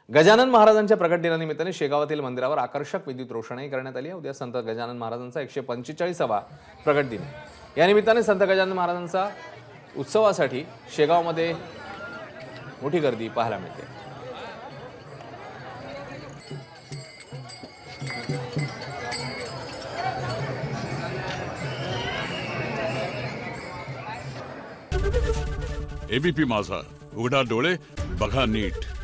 गजानन महाराजांच्या प्रकट दिनानिमित्ताने शेगावातील मंदिरावर आकर्षक विद्युत रोषणाई करण्यात आली आहे। उद्या संत गजानन महाराजांचा 145वा प्रकट दिन आहे। या निमित्ताने संत गजानन महाराजांचा उत्सवासाठी शेगावमध्ये मोठी गर्दी पाहायला मिळते। एबीपी माझा, उघडा डोळे बघा नीट।